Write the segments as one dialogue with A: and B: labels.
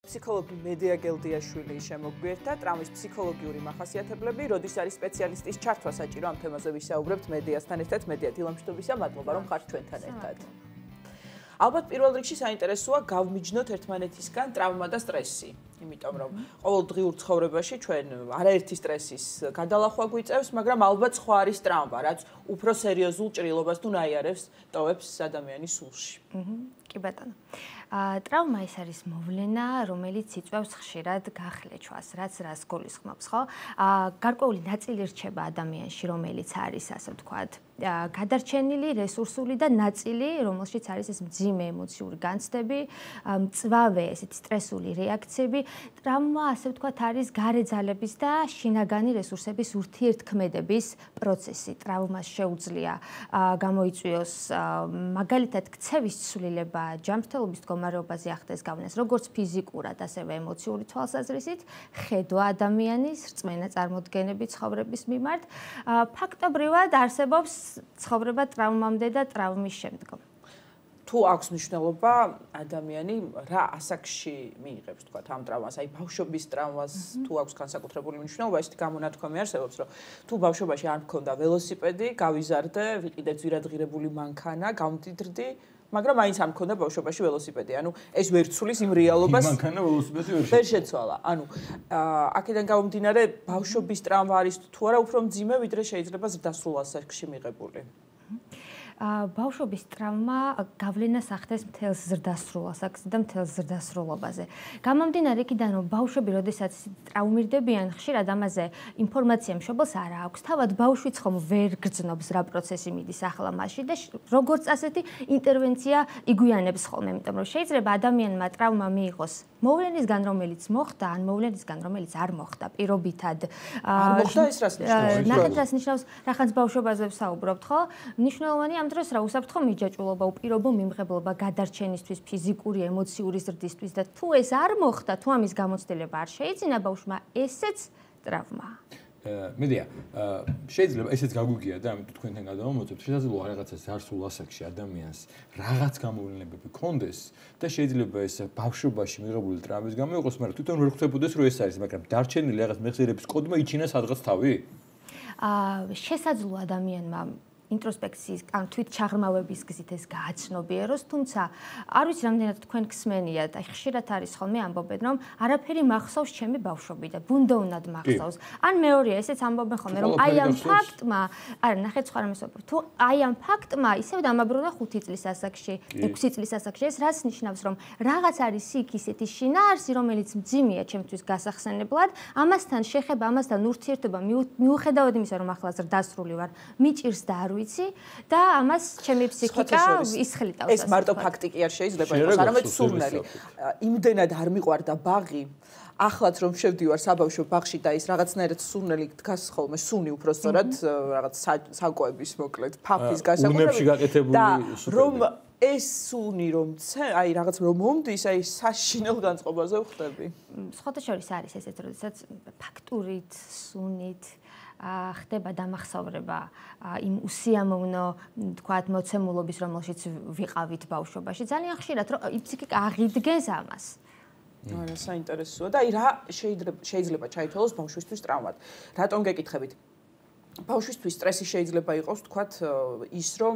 A: ფსიქოლოგი მედეა გელდიაშვილი შემოგვიერთდა ტრავმის ფსიქოლოგიური მახასიათებლები, როდის არის სპეციალისტის ჩართვა საჭირო ამ თემაზე ვისაუბრებთ მედეასთან ერთად. მედეა დილამშვიდობისა, მადლობა რომ ხართ ჩვენთან ერთად. ალბათ პირველ რიგში საინტერესოა გავმიჯნოთ ერთმანეთისგან ტრავმა და სტრესი. იმიტომ რომ ყოველდღიურ ცხოვრებაში ჩვენ არაერთი სტრესის გადალახვა გვიწევს, მაგრამ ალბათ სხვა არის ტრავმა, რაც უფრო სერიოზულ ჭრილობას თუ ნაიარევს ტოვებს ადამიანის სულში.
B: კი ბატონო. ტრავმა ეს არის მოვლენა, რომელიც იწვევს ხშირად გახლეჩვას, რაც რას გულისხმობს, ხო? გარკვეული ნაწილი რჩება ადამიანში, რომელიც არის, ასე ვთქვათ, გადარჩენილი, რესურსული და ნაწილი, რომელშიც არის ეს მძიმე ემოციური განცდები, მწვავე ესეთი სტრესული რეაქციები. ტრავმა, ასე ვთქვათ, არის გარე ძალების და შინაგანი რესურსების ურთიერთქმედების პროცესი. ტრავმას შეუძლია გამოიწვიოს მაგალითად ქცევის ცვლილება, ჯანმრთელობის მდგომარეობაზე ახდეს გავლენას, როგორც ფიზიკურად, ასევე ემოციური თვალსაზრისით, ხედვა ადამიანის, რწმენა წარმოდგენები ცხოვრების მიმართ. ფაქტობრივად არსებობს ცხოვრება ტრავმამდე და ტრავმის შემდგომ.
A: თუ აქვს მნიშვნელობა ადამიანი რა ასაკში მიიღებს, თქვათ, ამ ტრავმას, აი ბავშვობის ტრავმას თუ აქვს განსაკუთრებული მნიშვნელობა, ესეთი გამონათქვამი არსებობს, რომ თუ ბავშვობაში არ მქონდა ველოსიპედი, გავიზარდე, ვიყიდე ძვირადღირებული მანქანა, გამდიდრდი, მაგრამ მაინც არ მქონდა ბავშვობაში ველოსიპედი. ანუ ეს ვერ ცulis იმ რეალობას.
C: მანქანა ველოსიპედი
A: ვერ შეცვალა. ანუ აქედან გამომდინარე, ბავშვობის ტრავმა არის თუ არა უფრო მძიმე, ვიდრე შეიძლება ზრდასრულ ასაკში მიღებული.
B: ბავშვობის ტრავმა გავლენას ახდენს მთელს ზრდასრულ ასაკზე და მთელს ზრდასრულობაზე. გამომდინარე იქიდან, რომ ბავშვები, როდესაც ტრავმირდებიან, ხშირად ამაზე ინფორმაცია მშობელს არ აქვს. თავად ბავშვიც ხომ ვერ გრძნობს რა პროცესი მიდის ახლა მასში და როგორც ასეთი ინტერვენცია იგვიანებს ხოლმე, იმიტომ რომ შეიძლება ადამიანმა ტრავმა მიიღოს მოვლენისგან, რომელიც მოხდა, ან მოვლენისგან, რომელიც არ მოხდა, პირობითად.
A: არ მოხდა ეს რას ნიშნავს?
B: ნახეთ რას ნიშნავს, რახანს ბავშვობაზე ვსაუბრობთ, ხო? მნიშვნელოვანი ამ დროს რა უსაფრთხო მიჯაჭვულობა, უპირობო მიმღებლობა გადარჩენისთვის, ფიზიკური, ემოციური ზრდისთვის და თუ ეს არ მოხდა, თუ ამის გამოცდილება არ შეიძინა ბავშვმა, ესეც ტრავმაა.
C: მედეა, შეიძლება ესეც გაგვიგია და ამიტომ თქვენთან გადავამოწევთ, შესაძლოა რაღაცა ზარსულ ასაკში ადამიანს რაღაც გამოვლენები ჰქონდეს და შეიძლება ეს ბავშვობაში მიღებული ტრავმის გამო იყოს, მაგრამ თვითონ ვერ ხვდებოდეს რომ ეს არის, მაგრამ დარჩენილი რაღაც მეხსიერების კოდმა იჩინა სადღაც თავი?
B: შესაძლოა ადამიანმა ინტროსპექციის ან თვით ჩაღრმავების გზით ეს გააცნობიეროს, თუმცა არ ვიცი რამდენად თქვენ გსმენიათ, აი ხშირად არის ხოლმე ამბობენ, რომ არაფერი მახსოვს ჩემი ბავშვობიდან და ბუნდოვნად მახსოვს. ან მეორეა, ესეც ამბობენ ხოლმე, რომ აი ამ ფაქტმა, არა, ნახეთ სხვა რამეს ვამბობ, თუ აი ამ ფაქტმა ისევ დამაბრუნა 5 წლის ასაკში, 6 წლის ასაკში, ეს რას ნიშნავს, რომ რაღაც არის იქ ისეთი შინაარსი, რომელიც მძიმეა ჩემთვის გასახსენებლად, ამასთან შეხება, ამასთან ურთიერთობა მიუხედავად იმისა, რომ ახლა ზრდასრული ვარ, მიჭირს და არ ვიცი და ამას ჩემი ფსიქიკა ისხლიტავს.
A: ეს მარტო ფაქტი კი არ შეიძლება იყოს, არამედ სურნელი. იმდენად არ მიყვარდა ბაღი, ახლაც რომ შევდივარ საბავშვო ბაღში და ის რაღაცნაირად სურნელი დგას ხოლმე, სუნი უფრო სწორად, რაღაც საკოების მოკლედ, ფაფის გასაკვირვებელი და რომ ეს სუნი რომ აი რაღაც რომ მომდის, აი საშინელ განწყობაზე ვხდები.
B: სხვათა შორის არის ესეც, როდესაც ფაქტურით, სუნით ხდება დამახსოვრება იმ უსიამოვნო, თქვათ, მოცემულობის, რომელშიც ვიყავით ბავშვობაში. ძალიან ხშირად რომ ფსიქიკა აღიდგენს ამას.
A: არა, საინტერესოა და აი რა შეიძლება ჩაითვალოს ბავშვისთვის ტრავმად. რატომ გეკითხებით? ბავშვისთვის სტრესი შეიძლება იყოს, თქვათ, ის რომ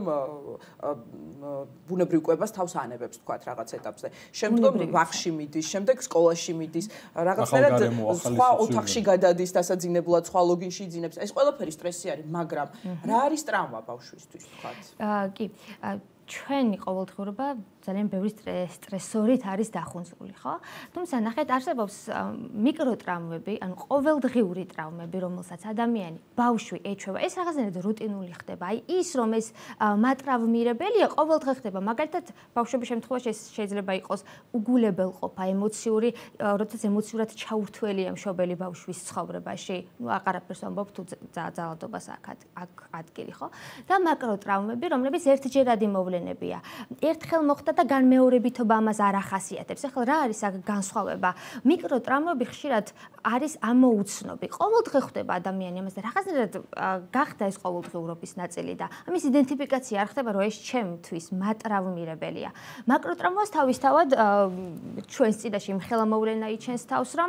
A: ბუნებრივ კვებას თავს ანებებს, თქვათ, რაღაც ეტაპზე. შემდგომ ბაღში მიდის, შემდეგ სკოლაში მიდის, რაღაცნაირად სხვა ოთახში გადადის დასაძინებლად, სხვა ლოგინში იძინებს. ეს ყველაფერი სტრესი არის, მაგრამ რა არის ტრავმა ბავშვისთვის, თქვათ?
B: კი. ჩვენი ყოველდღიურობა ძალიან ბევრი სტრესორით არის დახუნწული, ხო? თუმცა ნახეთ, არსებობს მიკროტრაუმები, ანუ ყოველდღიური ტრავმები, რომელსაც ადამიანი, ბავშვი ეჩვევა. ეს რაღაცნაირად რუტინული ხდება. აი ის, რომ ეს მატრაუმირებელია, ყოველდღე ხდება. მაგალითად, ბავშვების შემთხვევაში ეს შეიძლება იყოს უგულებელყოფა, ემოციური, როდესაც ემოციურად ჩაურთველია მშობელი ბავშვის ცხოვრებაში. ნუ აღარაფერს ვამბობ, თუ ძალადობას აქ ადგილი, ხო? და მაკროტრაუმები, რომლებიც ერთჯერადი მოვლენებია. ერთხელ მოხდა და განმეორებითობა ამას არ ახასიათებს. ახლა რა არის აქ განსხვავება? მიკროტრაუმები ხშირად არის ამოუცნობი. ყოველდღე ხვდება ადამიანი ამას და რაღაცნაირად გახდა ეს ყოველდღიურობის ნაწილი და ამის იდენტიფიკაცია არ ხდება, რომ ეს ჩემთვის მატრაუმირებელია. მაკროტრაუმას თავისთავად ჩვენს წინაშე იმ ხელამოვლენა იჩენს თავს, რომ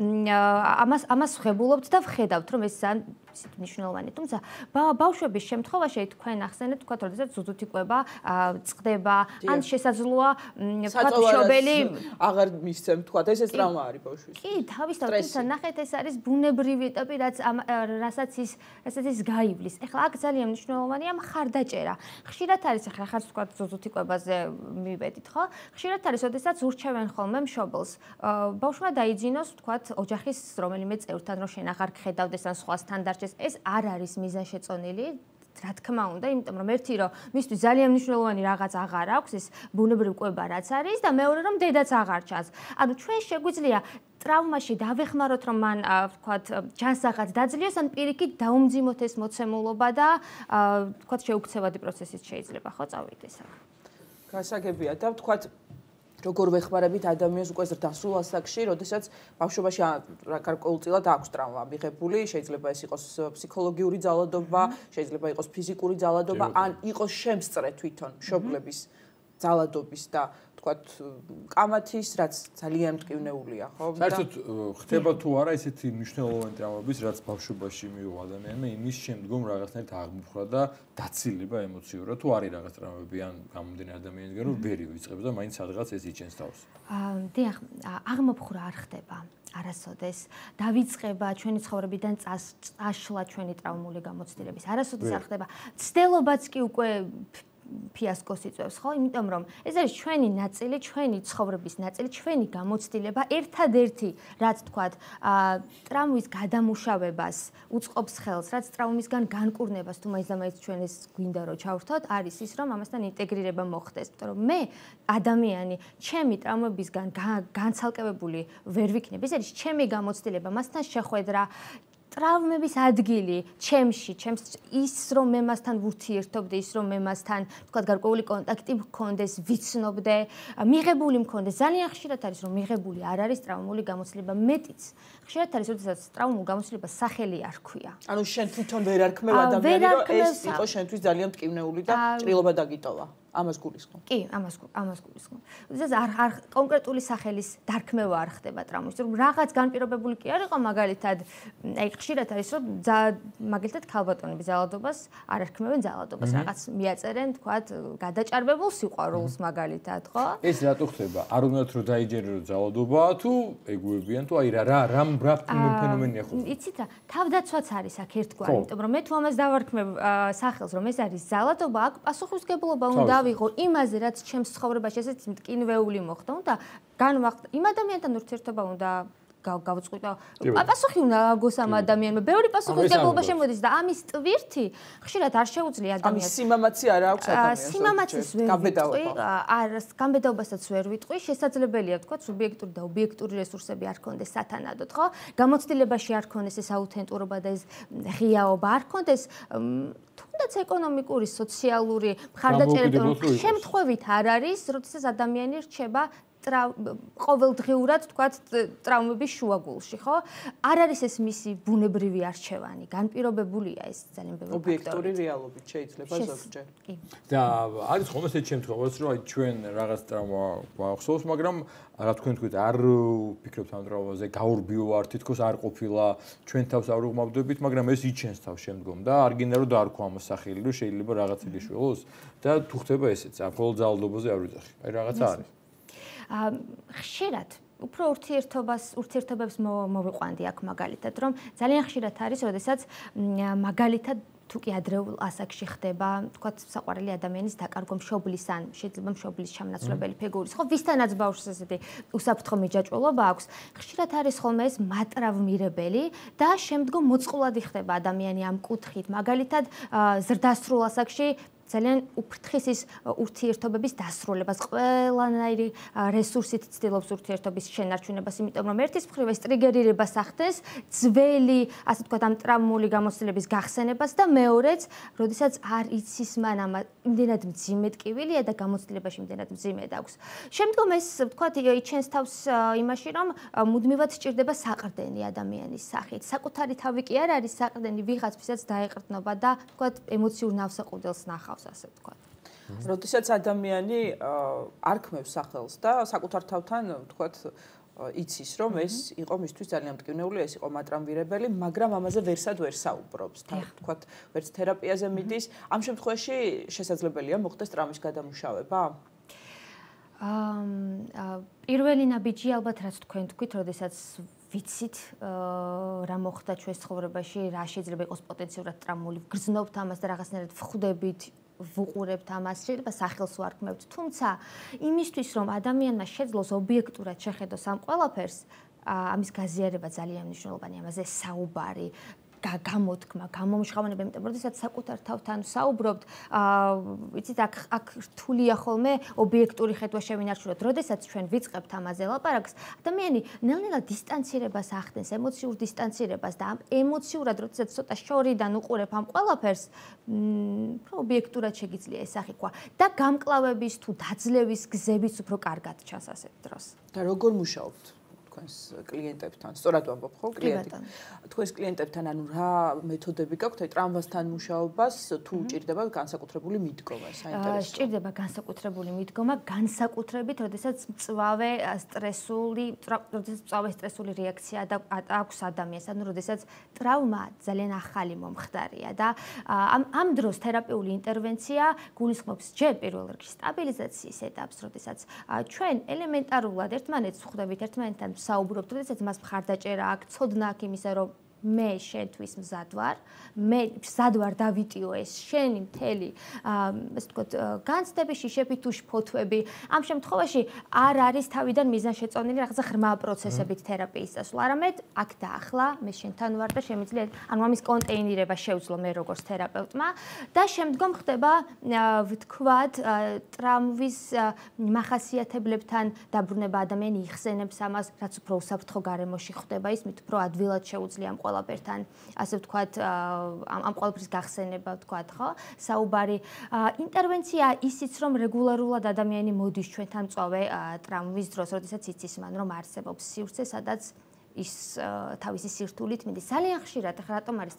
B: ამას ვღებულობთ და ვხედავთ, რომ ეს მნიშვნელოვანი. თუმცა ბავშვების შემთხვევაში თქვენ ახსენებთ, თქვა, როდესაც ზუზუთი კვება წყდება, ან შესაძლოა თქვა მშობელი
A: აღარ მისცემ, თქვა, ესეც ტრავმა არის ბავშვის.
B: კი, თავისთავად, თუმცა ნახეთ, ეს არის ბუნებრივი ეტაპი, რასაც ის გაივლის. ეხლა აქ ძალიან მნიშვნელოვანია მხარდაჭერა. ხშირად არის, ახლა ხარც თქვა ზუზუთი კვებაზე მივედით, ხო? ხშირად არის, როდესაც ურჩევენ ხოლმე მშობელს. ბავშვმა დაიძინოს, თქვა, ოჯახის რომელიმე წევრთან, რომ შენ აღარ გხედავდეს ან სხვასთან დარჩეს. ეს არ არის მიზანშეწონილი, რა თქმა უნდა, იმიტომ რომ ერთი რომ მისთვის ძალიან მნიშვნელოვანი რაღაც აღარ აქვს, ეს ბუნებრივი კვება რაც არის და მეორე რომ დედაც აღარ ჩანს. ანუ ჩვენ შეგვიძლია ტრავმაში დავეხმაროთ, რომ მან ვთქვათ, ჯანსაღად დაძლიოს, ან პირიქით დაუმძიმოთ ეს მოცემულობა და ვთქვათ, შეუქცევადი პროცესით შეიძლება ხო წავიდეს აქ.
A: გასაგებია და ვთქვათ როგორ ვეხმარებით ადამიანს უკვე დასრულ ასაკში, როდესაც ბავშვობაში გარკვეულწილად აქვს ტრავმა მიღებული, შეიძლება ეს იყოს ფსიქოლოგიური ძალადობა, შეიძლება იყოს ფიზიკური ძალადობა, ან იყოს შემსწრე თვითონ მშობლების ძალადობის და ვთქვათ, კამათის, რაც ძალიან მტკივნეულია, ხო?
C: საერთოდ ხდება თუ არა ესეთი მნიშვნელოვანი ტრავმების, რაც ბავშვობაში მიიღო ადამიანმა, იმის შემდგომ რაღაცნაირად აღმოფხვრა და დაცილება ემოციურად, თუ არის რაღაც ტრავმები ან გამომდინარე ადამიანისგან, რომ ბერი ვიწყებს და მაინც სადღაც ეს იჩენს თავს.
B: დიახ, აღმოფხვრა არ ხდება. არასოდეს დავიწყება ჩვენი ცხოვრებიდან წაშლა ჩვენი ტრავმული გამოცდილების. არასოდეს არ ხდება. ცდილობაც კი უკვე ფიასკოს იწვევს, ხო? იმიტომ რომ ეს არის ჩვენი ნაწილი, ჩვენი ცხოვრების ნაწილი, ჩვენი გამოცდილება, ერთადერთი, რაც თქვათ, ტრავმის გადამუშავებას უწყობს ხელს, რაც ტრავმისგან განკურნებას თუ მაინც და მაინც ჩვენ ეს გვინდა რომ ჩავრთოთ, არის ის, რომ ამასთან ინტეგრირება მოხდეს. იმიტომ რომ მე ადამიანი ჩემი ტრავმებისგან განცალკევებული ვერ ვიქნებ. ეს არის ჩემი გამოცდილება, მასთან შეხვედრა, ტრავმების ადგილი ჩემში, ის რომ მე მასთან ვურთიერთობდე, ის რომ მე მასთან, თქვათ, გარკვეული კონტაქტი მქონდეს, ვიცნობდე, მიღებული მქონდეს. ძალიან ხშირად არის, რომ მიღებული არ არის ტრავმული გამოცდილება, მეტიც. ხშირად არის, როდესაც ტრავმულ გამოცდილებას სახელი არ ჰქვია.
A: ანუ შენ თვითონ ვერ არქმევ ადამიანი, რომ ეს იყო შენთვის ძალიან მტკივნეული და ჭრილობა დაგიტოვა. ამას გულისხმობ.
B: კი, ამას გულისხმობ. როდესაც არ კონკრეტული სახელის დარქმევა არ ხდება ტრავმის, რომ რაღაც განპირობებული კი არ იყო, მაგალითად, აი ხშირად არის, რომ მაგალითად ქალბატონების ძალადობას არ არქმევენ ძალადობას, რაღაც მიაწერენ, თქვათ, გადაჭარბებულ სიყვარულს მაგალითად, ხო?
C: ეს რატო ხდება? არ უნდათ რომ დაიჯეროს ძალადობაა თუ ეგუებიან თუ აი რა ფენომენია ხო?
B: იცით რა, თავდაცვაც არის აქ ერთგვარი, იმიტომ რომ მე თუ ამას დავარქმევ სახელს, რომ ეს არის ძალადობა, აქ პასუხისმგებლობა უნდა ვიღო იმაზე, რაც ჩემს ცხოვრებაში ესეც მტკინვეული მოხდა, უნდა განვახტო იმ ადამიანთან ურთიერთობა უნდა გავწყვიტო. პასუხი უნდა აგოს ამ ადამიანმა. ბევრი პასუხისმგებლობა შემოდის და ამის ტვირთი ხშირად არ შეუძლია ადამიანს.
A: ამის სიმამაცი არ აქვს ადამიანს.
B: სიმამაცის ვერ ვიტყვი, გამბედაობასაც ვერ ვიტყვი. შესაძლებელია თქვა სუბიექტური და ობიექტური რესურსები არ ქონდეს სათანადოდ, ხო? გამოცდილებაში არ ქონდეს ეს აუთენტურობა და ეს ღიაობა არ ქონდეს. თუნდაც ეკონომიკური, სოციალური მხარდაჭერა შემთხვევით არ არის, როდესაც ადამიანი რჩება ყოველდღიურად თქვათ ტრავმების შუაგულში, ხო? არ არის ეს მისი ბუნებრივი არჩევანი, განპირობებულია ეს ძალიან ბევრი ფაქტორი.
A: ობიექტური რეალობით შეიძლება ზოგჯერ.
B: კი.
C: და არის ხოლმე ესეთი შემთხვევაც, რომ აი ჩვენ რაღაც ტრავმა გვახსოვს, მაგრამ რა თქვენ თქვით, არ ვფიქრობთ ამ ტრავმაზე, გაურბიო თითქოს არ ყოფილა, ჩვენ თავს არ უღმავდებით, მაგრამ ეს იჩენს თავს შემდგომ და არ გინდა რომ დაარქვა ამას სახელი, რომ შეიძლება რაღაც ილიშველოს და თუ ხდება ესეც, მხოლოდ ძალადობაზე არ ვიძახი. აი რაღაცა არის.
B: ხშირად უფრო ურთიერთობებს მოვიყვანდი აქ მაგალითად, რომ ძალიან ხშირად არის, როდესაც მაგალითად თუ კი ადრეულ ასაკში ხდება, თქვათ, საყვარელი ადამიანის დაკარგვა მშობლის ან შეიძლება მშობლის ჩამნაცვლებელი ფიგურის, ხო, ვისთანაც ბავშვს ესეთი უსაფრთხო მიჯაჭვულობა აქვს, ხშირად არის ხოლმე ეს მატრაუმირებელი და შემდგომ მოწყვლადი ხდება ადამიანი ამ კუთხით. მაგალითად, ზრდასრულ ასაკში ძალიან უფრთხის ის ურთიერთობების დასრულებას, ყველანაირი რესურსით ცდილობს ურთიერთობის შენარჩუნებას, იმიტომ რომ ერთის მხრივ ეს ტრიგერირებას ახდენს ძველი, ასე ვთქვათ, ამ ტრავმული გამოცდილების გახსენებას და მეორეც, როდესაც არ იცის მან ამა იმდენად მძიმე ტკივილია და გამოცდილებაში იმდენად მძიმედ აქვს. შემდგომ ეს, ვთქვათ, იჩენს თავს იმაში, რომ მუდმივად სჭირდება საყრდენი ადამიანის სახით. საკუთარი თავი კი არ არის საყრდენი, ვიღაც ვისაც დაეყრდნობა და, ვთქვათ, ემოციურ ნავსაყუდელს ნახავს, ასე ვთქვათ.
A: როდესაც ადამიანი არქმევს სახელს და საკუთარ თავთან, ვთქვათ, იცის, რომ ეს იყო მისთვის ძალიან მტკივნეული, ეს იყო მატრამვირებელი, მაგრამ ამაზე ვერსად ვერ საუბრობს. ვთქვათ, ვერც თერაპიაზე მიდის. ამ შემთხვევაში შესაძლებელია მოხდეს ტრავმის გადამუშავება?
B: პირველი ნაბიჯი ალბათ რაც თქვენ თქვით, როდესაც ვიცით რა მოხდა ჩვენს ცხოვრებაში, რა შეიძლება იყოს პოტენციურად ტრავმული, გრძნობთ ამას და რაღაცნაირად ვხვდებით, ვუყურებთ ამას, შეიძლება სახელს ვარქმევთ, თუმცა იმისთვის რომ ადამიანმა შეძლოს ობიექტურად შეხედოს ამ ყველაფერს, ამის გაზიარება ძალიან მნიშვნელოვანია, ამაზე საუბარი, გამოთქმა, გამომჟღავნება, იმიტომ რომ როდესაც საკუთარ თავთან საუბრობთ, იცით, აქ რთულია ხოლმე ობიექტური ხედვა შევინარჩუნოთ. როდესაც ჩვენ ვიწყებთ ამაზე ლაპარაკს, ადამიანი ნელ-ნელა დისტანცირებას ახდენს, ემოციურ დისტანცირებას და ამ ემოციურად, როდესაც ცოტა შორიდან უყურებ ამ ყველაფერს, ობიექტურად შეგიძლია ესახიკვა და გამკლავების თუ დაძლევის გზებიც უფრო კარგად ჩანს ასეთ დროს.
A: და როგორ მუშაობთ? თქვენს კლიენტებთან, სწორად ვამბობ ხო, კლიენტი. თქვენს კლიენტებთან, ანუ რა მეთოდები გაქვთ აი ტრავმასთან მუშაობას, თუ უჭირდება განსაკუთრებული მიდგომა, საინტერესოა.
B: სჭირდება განსაკუთრებული მიდგომა, განსაკუთრებით, როდესაც მწვავე სტრესული რეაქცია აქვს ადამიანს, ანუ როდესაც ტრავმა ძალიან ახალი მომხდარია და ამ დროს თერაპიული ინტერვენცია გულისხმობს ჯერ პირველ რიგში სტაბილიზაციის ეტაპს, როდესაც ჩვენ ელემენტარულად ერთმანეთს ვხვდებით, ერთმანეთთან საუბრობთ, როდესაც მას მხარდაჭერა აქვს, ცოდნა აქვს იმისა, რომ მე შენთვის მზად ვარ, მე მზად ვარ დავიტიო ეს შენი მთელი, ასე ვთქვათ, განცდები, შიშები თუ შფოთვები. ამ შემთხვევაში არ არის თავიდან მიზანშეწონილი რაღაცა ღრმა პროცესებით თერაპიის წასვლა, არამედ აქ და ახლა მე შენთან ვარ და შემიძლია, ანუ ამის კონტეინირება შევძლო მე როგორც თერაპევტმა და შემდგომ ხდება, ვთქვათ, ტრავმის მახასიათებლებთან დაბრუნება, ადამიანი იხსენებს ამას, რაც უფრო უსაფრთხო გარემოში ხდება, ის მით უფრო ადვილად შეუძლია ამ ყველაფერთან, ასე ვთქვათ, ამ ყველაფრის გახსენება, ვთქვათ, ხო? საუბარი. ინტერვენცია ისიც, რომ რეგულარულად ადამიანი მოდის ჩვენთან მწვავე ტრავმის დროს, როდესაც იცის მან, რომ არსებობს სივრცე, სადაც ის თავისი სირთულით მიდის. ძალიან ხშირად, რატომ არის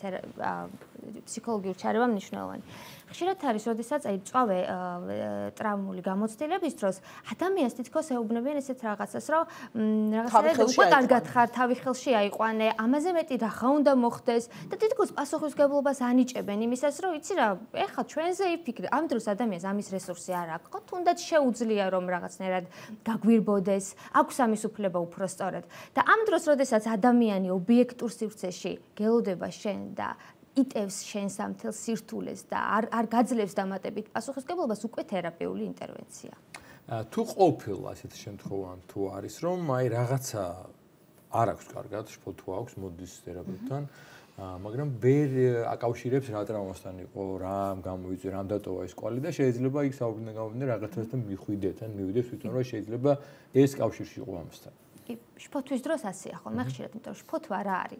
B: ფსიქოლოგიური ჩარევა მნიშვნელოვანი? ხშირად არის, როდესაც აი მწვავე ტრავმული გამოცდილების დროს ადამიანს თითქოს ეუბნებიან ესეთ რაღაცას, რომ რაღაცა უკვე კარგად ხარ, თავი ხელში აიყვანე, ამაზე მეტი რა უნდა მოხდეს და თითქოს პასუხისმგებლობას ანიჭებენ იმისას, რომ იცი რა, ეხლა ჩვენზე იფიქრე, ამ დროს ადამიანს ამის რესურსი არ აქვს, ხო? თუნდაც შეუძლია რომ რაღაცნაირად გაგვირბოდეს, აქვს ამის უფლება უფრო სწორად. და ამ დროს, როდესაც ადამიანი ობიექტურ სივრცეში გელოდება შენ და იტევს შენს ამ მთელ სირთულეს და არ გაძლევს დამატებით პასუხისმგებლობას, უკვე თერაპიული ინტერვენცია.
C: თუ ყოფილ ასეთ შემთხვევაში თუ არის, რომ აი რაღაცა არ აქვს კარგად, შფოთვა აქვს, მოდის თერაპევტთან, მაგრამ ვერ აკავშირებს რა ტრავმასთან იყო, რა გამოიწვია, რამ დატოვა ეს კვალი და შეიძლება იქ საუბრიდან გამომდინარე რაღაცასთან მიხვიდეთ, ან მივიდეს თვითონ რომ შეიძლება ეს კავშირში იყო ამასთან.
B: შფოთვის დროს ასეა ხოლმე ხშირად, იმიტომ რომ შფოთვა რა არის?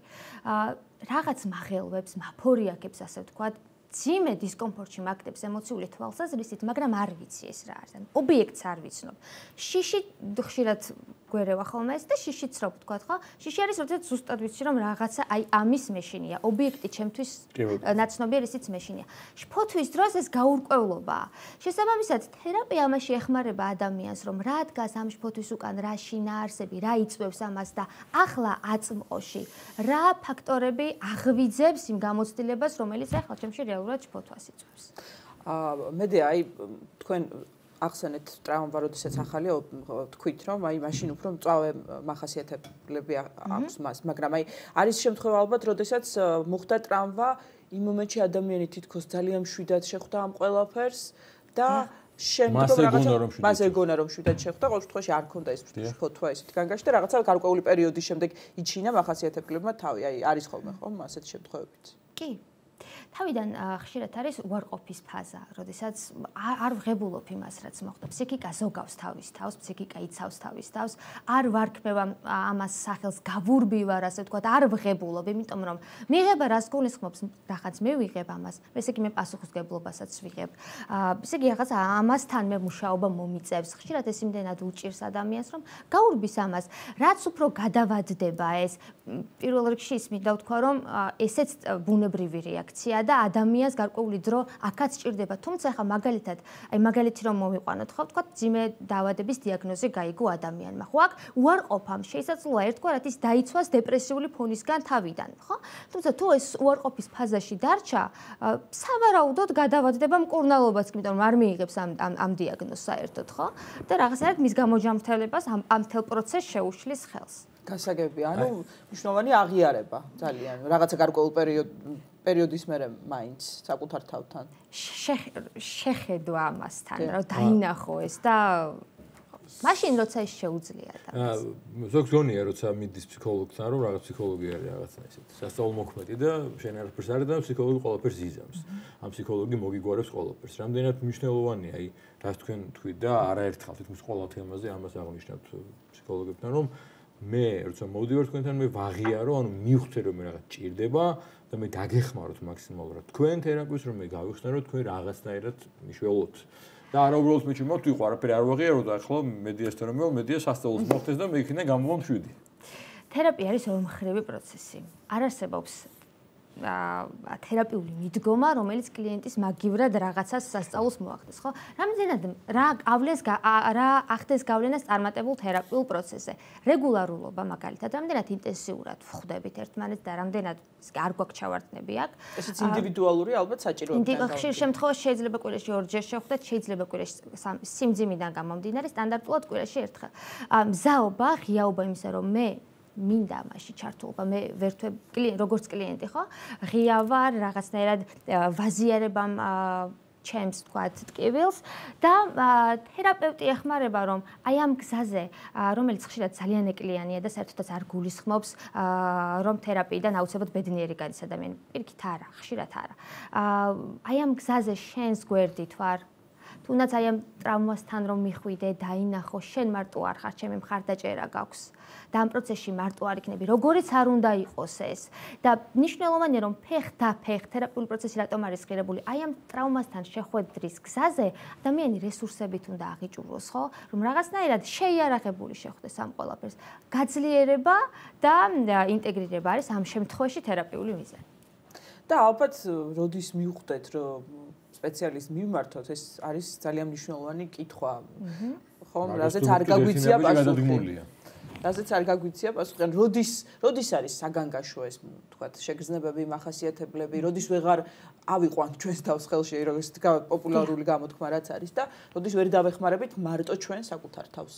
B: რაღაც მაღელვებს, მაფორიაკებს, ასე ვთქვათ, ძიმე დისკომფორტში მაგდებს ემოციული თვალსაზრისით, მაგრამ არ ვიცი ეს რა არის. ანუ ობიექტს არ ვიცნობ. შიში ხშირად გვერევა ხოლმე ეს და შიშიც რო ვთქვათ, ხო? შიში არის, როდესაც ზუსტად ვიცი, რომ რაღაცა აი ამის მეშინია, ობიექტი ჩემთვის ნაცნობი არის, ისიც მეშინია. შფოთვის დროს ეს გაურკვევლობაა. შესაბამისად, თერაპია ამაში ეხმარება ადამიანს, რომ რა დგას ამ შფოთვის უკან, რა შინაარსები, რა იწვევს ამას და ახლა აწმყოში რა ფაქტორები აღვიძებს იმ გამოცდილებას, რომელიც ახლა ჩემში რეალურად შფოთვას იწვევს.
A: მედეა, აი თქვენ ახსენეთ ტრავმა, როდესაც ახალია, თქვით, რომ აი მაშინ უფრო მწვავე მახასიათებლები აქვს მას, მაგრამ აი არის შემთხვევა ალბათ, როდესაც მოხდა ტრავმა, იმ მომენტში ადამიანი თითქოს ძალიან მშვიდად შეხვდა ამ ყველაფერს და შემდგომ რაღაცა მას ეგონა რომ მშვიდად შეხვდა, ყოველ შემთხვევაში არ ქონდა ეს შფოთვა ისეთ განგაში და რაღაცა გარკვეული პერიოდის შემდეგ იჩინა მახასიათებლებმა თავი, აი არის ხოლმე ხო ასეთი შემთხვევებიც.
B: კი. თავიდან ხშირად არის უარყოფის ფაზა, როდესაც არ ვღებულობ იმას, რაც მოხდა. ფსიქიკა ზოგავს თავის თავს, ფსიქიკა იცავს თავის თავს, არ ვარქმევ ამას სახელს, გავურბივარ, ასე ვთქვათ, არ ვღებულობ, იმიტომ რომ მიღება რას გულისხმობს, რაღაც მე ვიღებ ამას, ესე იგი მე პასუხისმგებლობასაც ვიღებ. ესე იგი რაღაც ამასთან მე მუშაობა მომიწევს. ხშირად ეს იმდენად უჭირს ადამიანს, რომ გაურბის ამას, რაც უფრო გადავადდება ეს, პირველ რიგში ის მინდა ვთქვა, რომ ესეც ბუნებრივი რეაქცია და ადამიანს გარკვეული დრო აქაც ჭირდება. თუმცა ახლა მაგალითად, მაგალითი რომ მოვიყვანოთ, ხო, ვთქვათ, ძიმე დაავადების დიაგნოზი გაიგო ადამიანმა. ხო, აქ უარყოფამ შესაძლოა ერთგვარად ის დაიცვას დეპრესიული ფონისგან თავიდან, ხო? თუმცა თუ ეს უარყოფის ფაზაში დარჩა, სავარაუდოდ გადავადდება მკურნალობაც, იმიტომ რომ არ მიიღებს ამ დიაგნოზს საერთოდ, ხო? და რაღაცნაირად მის გამოჯამრთელებას ამ მთელ პროცესს შეუშლის ხელს.
A: გასაგები, ანუ მნიშვნელოვანი აღიარება ძალიან რაღაცა გარკვეულ პერიოდის მერე მაინც საკუთარ თავთან.
B: შეხედვა ამასთან, რომ დაინახო ეს და მაშინ როცა ეს შეუძლია ადამიანს.
C: ზოგს გონია, როცა მიდის ფსიქოლოგთან, რომ რაღაც ფსიქოლოგი არის რაღაცა ისეთი. სასწავლო მოქმედი და შენ არაფერს არ და ფსიქოლოგი ყველაფერს იზამს. ამ ფსიქოლოგი მოგიგوارებს ყველაფერს. რამდენად მნიშვნელოვანია, აი, რას თქვენ თქვით და არაერთხელ თითქმის ყველა თემაზე ამას აღნიშნავთ ფსიქოლოგებთან, რომ მე როცა მოვდივარ თქვენთან, მე ვაღიარო, ანუ მივხვდე რომ მე რაღაც ჭირდება და მე გაგეხმაროთ მაქსიმალურად თქვენ თერაპიას, რომ მე გავიხსნარო თქვენ რაღაცნაირად მიშველოთ. და არა უბრალოდ მე ჩემო თუ იყო არაფერი არ ვაღიარო და ახლა მედიასთან რომ მედია სასწაულს მოხდეს და მე იქიდან გამოვამ 7.
B: თერაპია არის ორმხრივი პროცესი. არ არსებობს თერაპიული მიდგომა, რომელიც კლიენტის მაგივრად რაღაცას სასწაულს მოახდეს, ხო? რამდენად რა ახდეს გავლენას წარმატებულ თერაპიულ პროცესზე. რეგულარულობა მაგალითად, რამდენად ინტენსიურად ვხვდებით ერთმანეთს და რამდენად არ გვაქვს ჩავარდნები აქ.
A: ესეც ინდივიდუალური ალბათ საჭიროა.
B: ხშირ შემთხვევაში შეიძლება კვირაში 2-ჯერ შევხვდეთ, შეიძლება კვირაში სიმძიმიდან გამომდინარე, სტანდარტულად კვირაში ერთხელ. მზაობა, ღიაობა იმისა, რომ მე მინდა მასში ჩართულობა, მე ვერთვებ როგორც კლიენტი, ხო? ღია ვარ, რაღაცნაირად ვაზიარებამ ჩემს თქვათ ტკივილს და თერაპევტი ეხმარება რომ აი ამ გზაზე რომელიც ხშირად ძალიან ეკლიანია და საერთოდაც არ გულისხმობს რომ თერაპიიდან აუცილებლად ბედნიერი გადის ადამიანი პირიქით არა ხშირად არა აი ამ გზაზე შენს გვერდით ვარ თუნდაც აი ამ ტრავმასთან რომ მიხვიდე დაინახო შენ მარტო არ ხარ ჩემი მხარდაჭერა გაქვს და ამ პროცესში მარტო არ იქნები როგორიც არ უნდა იყოს ეს და მნიშვნელოვანია რომ ფეხ და ფეხ თერაპიული პროცესი რატომ არის ღირებული აი ამ ტრავმასთან შეხვედრის გზაზე ადამიანი რესურსებით უნდა აღიჭუროს ხო რომ რაღაცნაირად შეიარაღებული შეხვდეს ამ ყველაფერს გაძლიერება და ინტეგრირება არის ამ შემთხვევაში თერაპიული მიზანი
A: და ალბათ როდის მივხვდეთ რომ სპეციალისტ მივმართოთ ეს არის ძალიან მნიშვნელოვანი კითხვა ხომ რაზეც არ გაგვიცია პასუხი რაზეც არ გაგვიცია პასუხი როდის არის საგანგაშო ეს თქვა შეგრძნებები მახასიათებლები როდის ვეღარ ავიყვანთ ჩვენს თავს ხელში როგორც პოპულარული გამოთქმა რაც არის და როდის ვერ დავეხმარებით მარტო ჩვენ საკუთარ თავს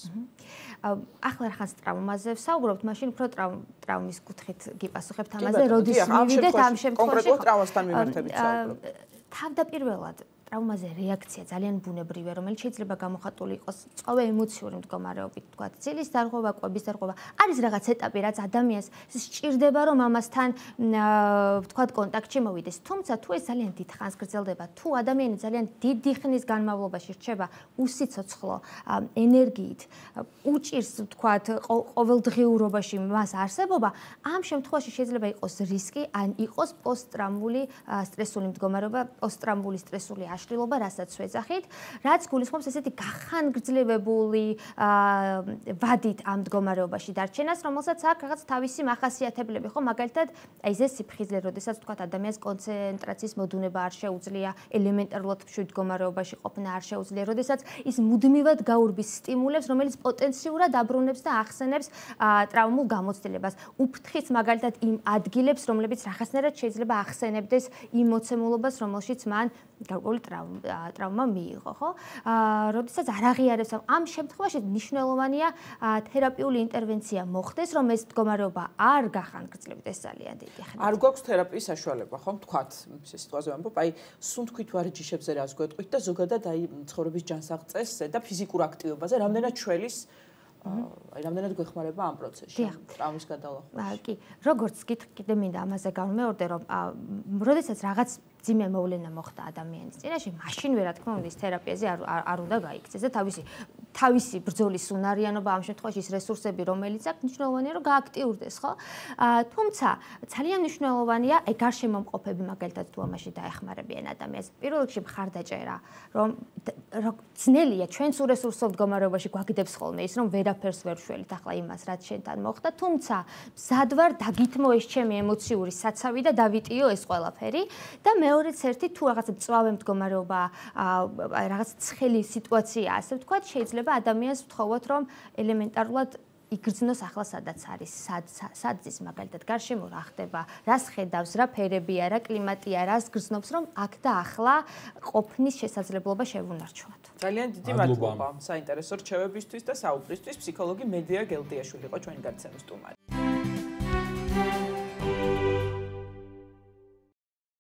B: ახლა რახანს ტრავმაზე ვსაუბრობთ მაშინ უფრო ტრავმის კუთხით გიპასუხებთ ამაზე როდის მივიდეთ ამ შემთხვევაში
A: კონკრეტულად ტრავმასთან მიმართებით ვსაუბრობთ
B: თავდაპირველად ტრავმაზე რეაქცია ძალიან ბუნებრივია, რომელიც შეიძლება გამოხატული იყოს წვავე ემოციური მდგომარეობით, თქვა, ცილის დარღვევა, კვების დარღვევა. არის რაღაც ეტაპი, რაც ადამიანს სჭირდება, რომ ამასთან, თქვა, კონტაქტში მოვიდეს. თუმცა თუ ეს ძალიან დიდ ხანს გრძელდება, თუ ადამიანი ძალიან დიდი ხნის განმავლობაში რჩება უსიცოცხლო ენერგიით, უჭირს, თქვა, ყოველდღიურობაში მას არსებობა, ამ შემთხვევაში შეიძლება იყოს რისკი, ან იყოს პოსტტრაუმული სტრესული მდგომარეობა, პოსტტრაუმული სტრესული აშლილობა, რასაც ვეძახით, რაც გულისხმობს ესეთი გახანგრძლივებული ვადით ამ მდგომარეობაში დარჩენას, რომელსაც აქვს რაღაც თავისი მახასიათებლები, ხო, მაგალითად, აი ეს სიფხიზლე, როდესაც თქვა ადამიანს კონცენტრაციის მოდუნება არ შეუძლია, ელემენტარულად მშვიდ მდგომარეობაში ყოფნა არ შეუძლია, როდესაც ის მუდმივად გაურბის სტიმულებს, რომელიც პოტენციურად აბრუნებს და ახსენებს ტრავმულ გამოცდილებას. უფრთხის მაგალითად იმ ადგილებს, რომლებიც რაღაცნაირად შეიძლება ახსენებდეს იმ მოცემულობას, რომელშიც მან გარკვეული ტრავმა მიიღო, ხო? როდესაც არ აღიარებს ამ შემთხვევაში მნიშვნელოვანია თერაპიული ინტერვენცია მოხდეს, რომ ეს მდგომარეობა არ გახანგრძლივდეს ძალიან დიდი ხნით.
A: არ გვაქვს თერაპიის საშუალება, ხო? თქვათ, ეს სიტუაცია ვამბობ, აი სუნთქვით ვარჯიშებზე რას გვეტყვით და ზოგადად აი ცხოვრების ჯანსაღ წესზე და ფიზიკურ აქტივობაზე რამდენად ჩვენის აი რამდენად გვეხმარება ამ პროცესში ტრავმის გადალახვაში?
B: კი, როგორც კიდე მინდა ამაზე გავმეორდე, რომ როდესაც რაღაც ძიმე მოვლენა მოხდა ადამიანის წინაშე, მაშინ რა თქმა უნდა ის თერაპიაზე არ უნდა გაიქცეს და თავისი ბრძოლის უნარიანობა ამ შემთხვევაში ის რესურსები, რომელიც აქვს, მნიშვნელოვანია რომ გააქტიურდეს, ხო? თუმცა ძალიან მნიშვნელოვანია აი გარშემომყოფები მაგალითად თუ ამაში დაეხმარებიან ადამიანს. პირველ რიგში მხარდაჭერა, რომ ძნელია ჩვენს ურესურსო მდგომარეობაში გვაგდებს ხოლმე ის რომ ვერაფერს ვერ შველით ახლა იმას რაც შენთან მოხდა, თუმცა მზად ვარ დაგითმო ეს ჩემი ემოციური საცავი და დავიტიო ეს ყველაფერი და მეორეც ერთი თუ რაღაც მწვავე მდგომარეობა, რაღაც ცხელი სიტუაცია, ასე ვთქვათ, შეიძლება ადამიანს ვთხოვოთ, რომ ელემენტარულად იგრძნოს ახლა სადაც არის, სად ზის მაგალითად გარშემო რა ხდება, რას ხედავს, რა ფერებია, რა კლიმატია, რას გრძნობს, რომ აქ და ახლა ყოფნის შესაძლებლობა შევუნარჩუნოთ.
A: ძალიან დიდი მადლობა საინტერესო რჩევებისთვის და საუბრისთვის. ფსიქოლოგი მედეა გელდიაშვილი იყო ჩვენი გადაცემის სტუმარი.